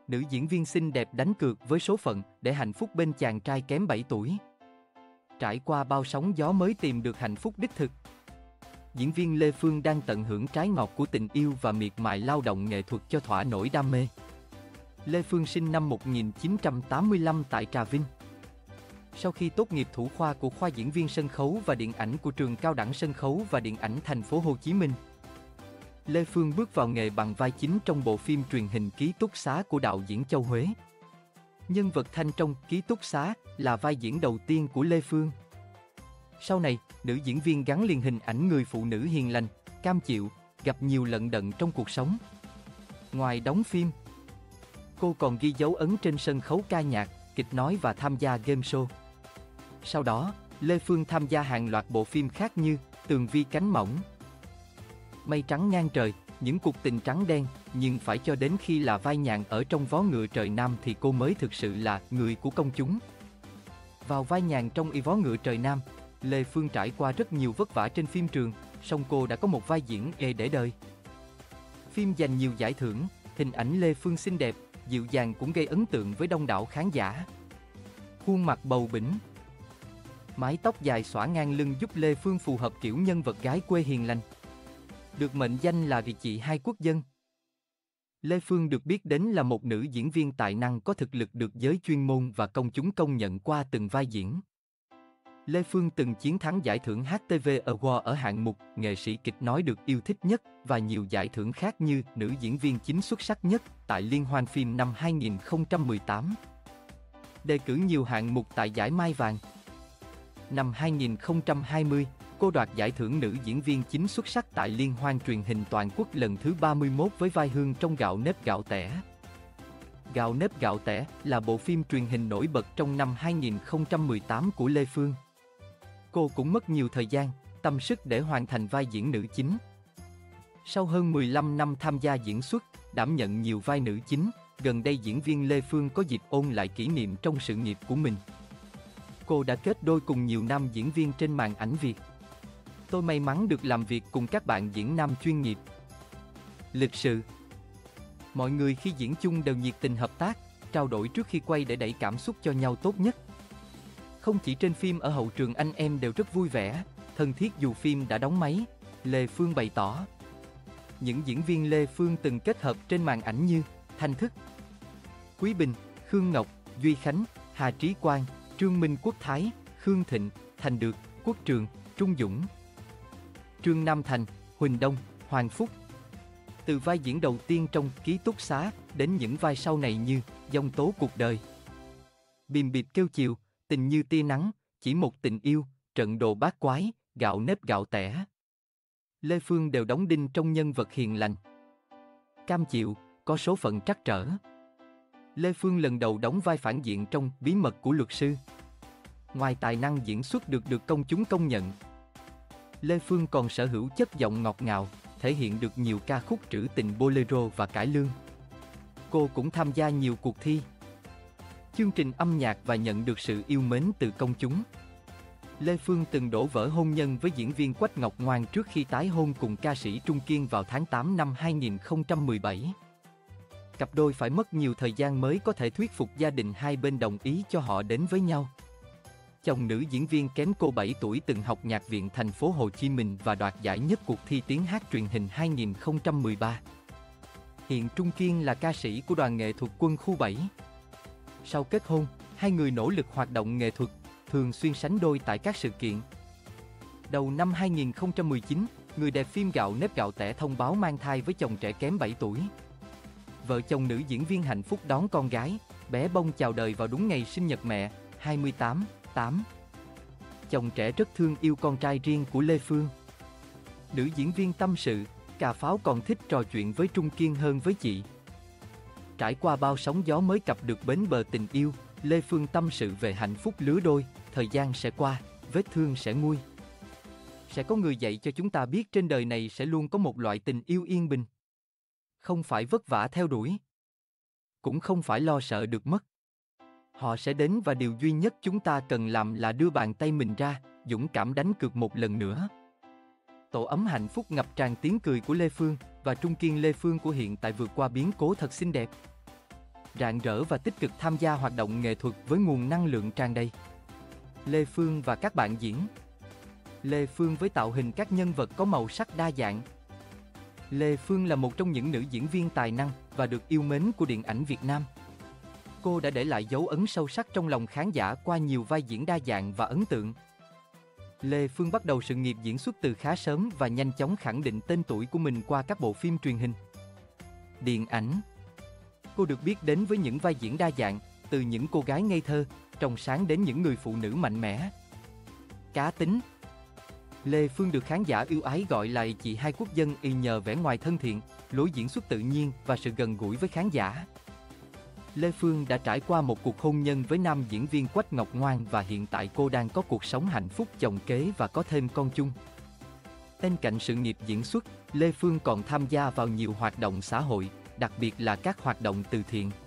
Nữ diễn viên xinh đẹp đánh cược với số phận để hạnh phúc bên chàng trai kém 7 tuổi. Trải qua bao sóng gió mới tìm được hạnh phúc đích thực. Diễn viên Lê Phương đang tận hưởng trái ngọt của tình yêu và miệt mài lao động nghệ thuật cho thỏa nỗi đam mê. Lê Phương sinh năm 1985 tại Trà Vinh. Sau khi tốt nghiệp thủ khoa của khoa diễn viên sân khấu và điện ảnh của trường Cao đẳng Sân khấu và Điện ảnh Thành phố Hồ Chí Minh, Lê Phương bước vào nghề bằng vai chính trong bộ phim truyền hình Ký túc xá của đạo diễn Châu Huế. Nhân vật Thanh trong Ký túc xá là vai diễn đầu tiên của Lê Phương. Sau này, nữ diễn viên gắn liền hình ảnh người phụ nữ hiền lành, cam chịu, gặp nhiều lận đận trong cuộc sống. Ngoài đóng phim, cô còn ghi dấu ấn trên sân khấu ca nhạc, kịch nói và tham gia game show. Sau đó, Lê Phương tham gia hàng loạt bộ phim khác như Tường vi cánh mỏng, Mây trắng ngang trời, Những cuộc tình trắng đen, nhưng phải cho đến khi là vai nhạn ở trong Vó ngựa trời Nam thì cô mới thực sự là người của công chúng. Vào vai nhạn trong Y Vó ngựa trời Nam, Lê Phương trải qua rất nhiều vất vả trên phim trường, song cô đã có một vai diễn để đời. Phim giành nhiều giải thưởng, hình ảnh Lê Phương xinh đẹp, dịu dàng cũng gây ấn tượng với đông đảo khán giả. Khuôn mặt bầu bĩnh, mái tóc dài xõa ngang lưng giúp Lê Phương phù hợp kiểu nhân vật gái quê hiền lành. Được mệnh danh là vị chị hai quốc dân. Lê Phương được biết đến là một nữ diễn viên tài năng có thực lực được giới chuyên môn và công chúng công nhận qua từng vai diễn. Lê Phương từng chiến thắng giải thưởng HTV Award ở hạng mục nghệ sĩ kịch nói được yêu thích nhất và nhiều giải thưởng khác như nữ diễn viên chính xuất sắc nhất tại Liên hoan phim năm 2018. Đề cử nhiều hạng mục tại giải Mai Vàng. Năm 2020, cô đoạt giải thưởng nữ diễn viên chính xuất sắc tại Liên hoan truyền hình toàn quốc lần thứ 31 với vai Hương trong Gạo nếp gạo tẻ. Gạo nếp gạo tẻ là bộ phim truyền hình nổi bật trong năm 2018 của Lê Phương. Cô cũng mất nhiều thời gian, tâm sức để hoàn thành vai diễn nữ chính. Sau hơn 15 năm tham gia diễn xuất, đảm nhận nhiều vai nữ chính, gần đây diễn viên Lê Phương có dịp ôn lại kỷ niệm trong sự nghiệp của mình. Cô đã kết đôi cùng nhiều nam diễn viên trên màn ảnh Việt. Tôi may mắn được làm việc cùng các bạn diễn nam chuyên nghiệp. Lịch sự. Mọi người khi diễn chung đều nhiệt tình hợp tác, trao đổi trước khi quay để đẩy cảm xúc cho nhau tốt nhất. Không chỉ trên phim, ở hậu trường anh em đều rất vui vẻ, thân thiết dù phim đã đóng máy, Lê Phương bày tỏ. Những diễn viên Lê Phương từng kết hợp trên màn ảnh như Thanh Thức, Quý Bình, Khương Ngọc, Duy Khánh, Hà Trí Quang, Trương Minh Quốc Thái, Khương Thịnh, Thành Được, Quốc Trường, Trung Dũng, Trương Nam Thành, Huỳnh Đông, Hoàng Phúc. Từ vai diễn đầu tiên trong Ký túc xá đến những vai sau này như Giông tố cuộc đời, Bìm bịp kêu chiều, Tình như tia nắng, Chỉ một tình yêu, Trận đồ bát quái, Gạo nếp gạo tẻ, Lê Phương đều đóng đinh trong nhân vật hiền lành, cam chịu, có số phận trắc trở. Lê Phương lần đầu đóng vai phản diện trong Bí mật của luật sư. Ngoài tài năng diễn xuất được công chúng công nhận, Lê Phương còn sở hữu chất giọng ngọt ngào, thể hiện được nhiều ca khúc trữ tình bolero và cải lương. Cô cũng tham gia nhiều cuộc thi, chương trình âm nhạc và nhận được sự yêu mến từ công chúng. Lê Phương từng đổ vỡ hôn nhân với diễn viên Quách Ngọc Ngoan trước khi tái hôn cùng ca sĩ Trung Kiên vào tháng 8 năm 2017. Cặp đôi phải mất nhiều thời gian mới có thể thuyết phục gia đình hai bên đồng ý cho họ đến với nhau. Chồng nữ diễn viên kém cô 7 tuổi từng học Nhạc viện Thành phố Hồ Chí Minh và đoạt giải nhất cuộc thi tiếng hát truyền hình 2013. Hiện Trung Kiên là ca sĩ của đoàn nghệ thuật Quân khu 7. Sau kết hôn, hai người nỗ lực hoạt động nghệ thuật, thường xuyên sánh đôi tại các sự kiện. Đầu năm 2019, người đẹp phim Gạo nếp gạo tẻ thông báo mang thai với chồng trẻ kém 7 tuổi. Vợ chồng nữ diễn viên hạnh phúc đón con gái, bé bông chào đời vào đúng ngày sinh nhật mẹ, 28/8. Chồng trẻ rất thương yêu con trai riêng của Lê Phương. Nữ diễn viên tâm sự, cà pháo còn thích trò chuyện với Trung Kiên hơn với chị. Trải qua bao sóng gió mới cập được bến bờ tình yêu, Lê Phương tâm sự về hạnh phúc lứa đôi, thời gian sẽ qua, vết thương sẽ nguôi. Sẽ có người dạy cho chúng ta biết trên đời này sẽ luôn có một loại tình yêu yên bình. Không phải vất vả theo đuổi, cũng không phải lo sợ được mất. Họ sẽ đến và điều duy nhất chúng ta cần làm là đưa bàn tay mình ra, dũng cảm đánh cược một lần nữa. Tổ ấm hạnh phúc ngập tràn tiếng cười của Lê Phương và Trung Kiên. Lê Phương của hiện tại vượt qua biến cố thật xinh đẹp. rạng rỡ và tích cực tham gia hoạt động nghệ thuật với nguồn năng lượng tràn đầy. Lê Phương và các bạn diễn. Lê Phương với tạo hình các nhân vật có màu sắc đa dạng. Lê Phương là một trong những nữ diễn viên tài năng và được yêu mến của điện ảnh Việt Nam. Cô đã để lại dấu ấn sâu sắc trong lòng khán giả qua nhiều vai diễn đa dạng và ấn tượng. Lê Phương bắt đầu sự nghiệp diễn xuất từ khá sớm và nhanh chóng khẳng định tên tuổi của mình qua các bộ phim truyền hình, điện ảnh. Cô được biết đến với những vai diễn đa dạng, từ những cô gái ngây thơ, trong sáng đến những người phụ nữ mạnh mẽ, cá tính. Lê Phương được khán giả yêu ái gọi là chị hai quốc dân nhờ vẻ ngoài thân thiện, lối diễn xuất tự nhiên và sự gần gũi với khán giả. Lê Phương đã trải qua một cuộc hôn nhân với nam diễn viên Quách Ngọc Ngoan và hiện tại cô đang có cuộc sống hạnh phúc chồng kế và có thêm con chung. Bên cạnh sự nghiệp diễn xuất, Lê Phương còn tham gia vào nhiều hoạt động xã hội, đặc biệt là các hoạt động từ thiện.